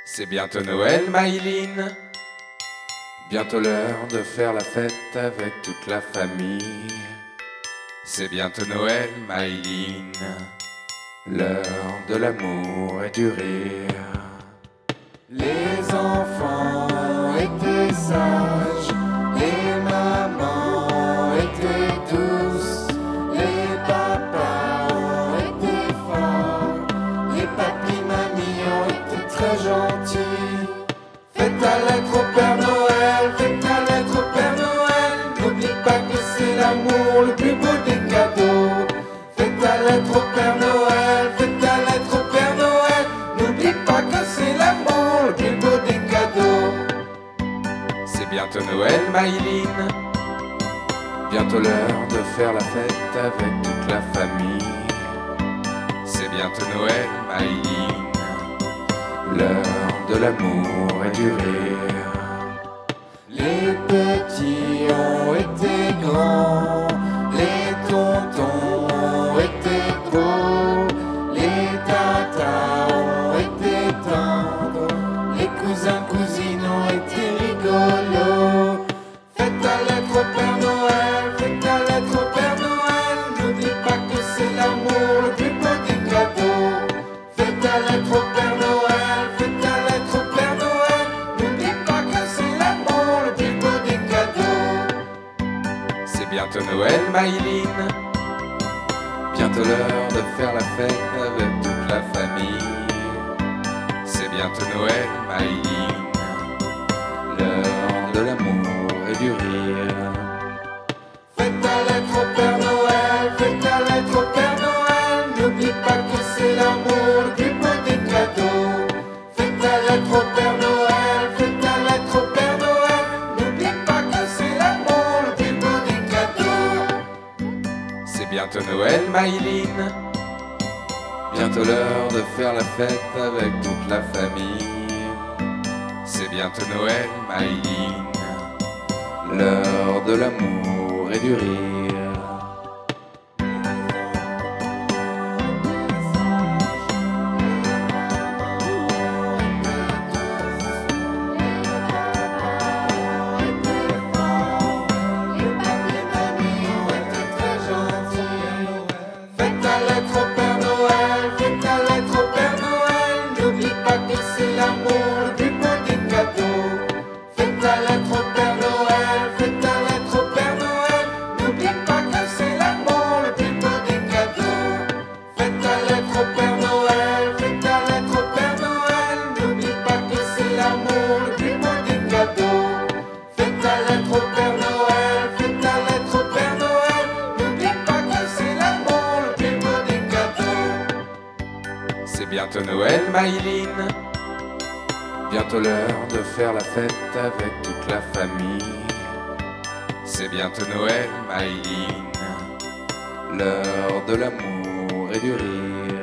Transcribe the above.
C'est bientôt Noël, Maïline. Bientôt l'heure de faire la fête avec toute la famille. C'est bientôt Noël, Maïline. L'heure de l'amour et du rire. Les enfants étaient sages, les mamans étaient douces, les papas ont été forts, les papis mamies ont été très gentils. Faites ta lettre au Père Noël, faites ta lettre au Père Noël, n'oublie pas que c'est l'amour le plus beau des cadeaux. Faites ta lettre au Père Noël, faites ta lettre au Père Noël, n'oublie pas que c'est l'amour le plus beau des cadeaux. C'est bientôt Noël, Maïline. Bientôt l'heure de faire la fête avec toute la famille. C'est bientôt Noël, Maïline. L'heure de l'amour et du rire. Les petits ont été grands, les tontons ont été beaux, les tatas ont été tendres, les cousins cousines ont été rigolos. Faites ta lettre au Père Noël, faites ta lettre au Père Noël, n'oublie pas que c'est l'amour le plus beau des cadeaux. Faites ta lettre au Père Noël, faites ta lettre au Père Noël, n'oublie pas que c'est l'amour le plus beau des cadeaux. C'est bientôt Noël, Maïline. Bientôt l'heure de faire la fête avec toute la famille. C'est bientôt Noël, Maïline. L'heure de l'amour et du rire. Faites ta lettre au Père Noël, faites ta lettre au Père Noël, n'oublie pas que c'est l'amour le plus beau des cadeaux. Faites ta lettre au Père Noël, faites ta lettre au Père Noël, n'oublie pas que c'est l'amour le plus beau des cadeaux. C'est bientôt Noël, Maïline. Bientôt l'heure de faire la fête avec toute la famille. C'est bientôt Noël, Maïline. L'heure de l'amour et du rire. Faites ta lettre au Père Noël, faites ta lettre au Père Noël, n'oublie pas que c'est l'amour le plus beau des cadeaux. Faites ta lettre au Père Noël, faites ta lettre au Père Noël, n'oublie pas que c'est l'amour le plus beau des cadeaux. Faites ta lettre au Père Noël, faites ta lettre au Père Noël, n'oublie pas que c'est l'amour le plus beau des cadeaux. Faites ta lettre au Père Noël, faites ta lettre au Père Noël, n'oublie pas que c'est l'amour le plus beau des cadeaux. C'est bientôt Noël, Maïline. Bientôt l'heure de faire la fête avec toute la famille. C'est bientôt Noël, Maïline. L'heure de l'amour et du rire.